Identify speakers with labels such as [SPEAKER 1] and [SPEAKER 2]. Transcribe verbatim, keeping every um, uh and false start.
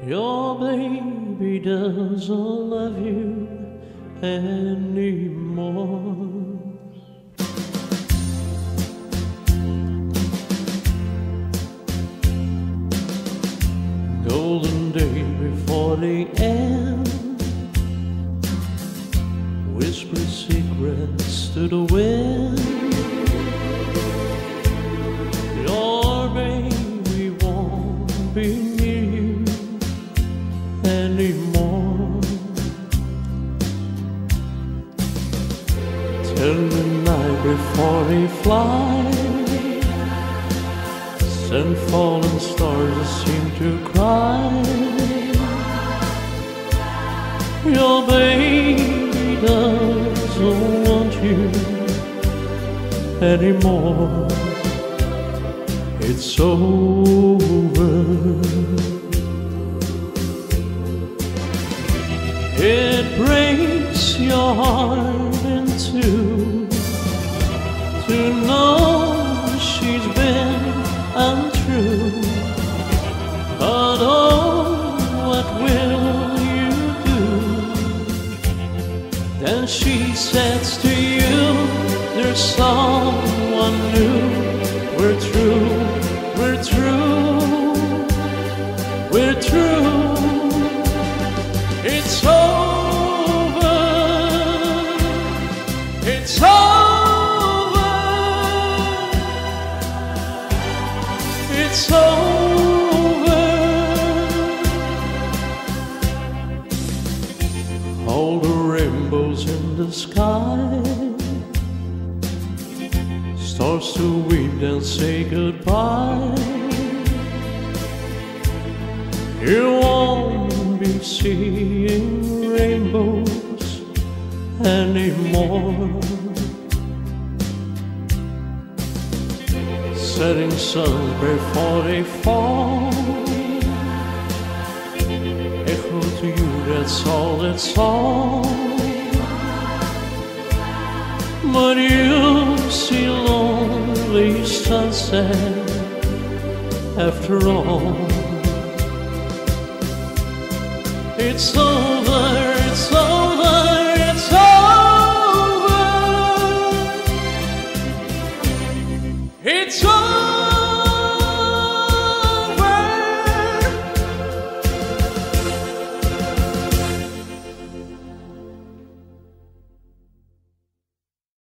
[SPEAKER 1] Your baby doesn't love you anymore. Golden day before the end, whisper secrets to the wind. Your baby won't be near you anymore. Till the night before they fly, send fallen stars that seem to cry. Your baby doesn't want you anymore. It's over. It breaks your heart in two to know she's been untrue. But oh, what will you do? Then she says to you, there's someone new. We're true, we're true, we're true. It's over, it's over, it's over. All the rainbows in the sky, stars to weep and say goodbye. You won't be seeing rainbows anymore. Setting suns before they fall, echo to you, that's all, that's all. But you see lonely sunset after all. It's over.